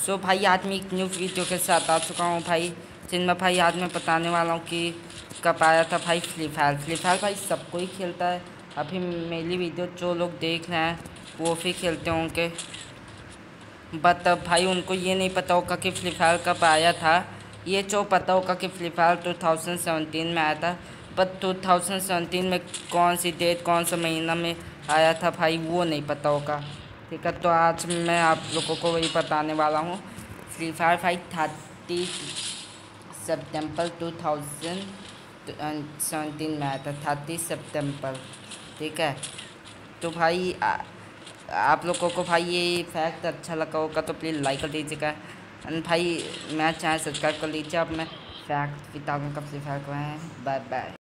सो भाई आज मैं एक न्यू वीडियो के साथ आ चुका हूँ भाई, जिनमें भाई आज मैं बताने वाला हूँ कि कब आया था भाई फ्री फायर भाई सबको ही खेलता है। अभी मेरी वीडियो जो लोग देख रहे हैं वो भी खेलते होंगे, बट भाई उनको ये नहीं पता होगा कि फ्री फायर कब आया था। ये जो पता होगा कि फ्री फायर 2017 में आया था, बट 2017 में कौन सी डेट कौन सा महीना में आया था भाई वो नहीं पता होगा। ठीक है, तो आज मैं आप लोगों को वही बताने वाला हूँ। फ्री फायर भाई 30 सितंबर 2017 में आया था, 30 सितंबर। ठीक है, तो भाई आप लोगों को भाई ये फैक्ट अच्छा लगा होगा तो प्लीज़ लाइक कर दीजिएगा एंड भाई मेरा चैनल सब्सक्राइब कर लीजिए। अब मैं फैक्ट बताऊँगा कब फ्री फायर को है। Bye bye.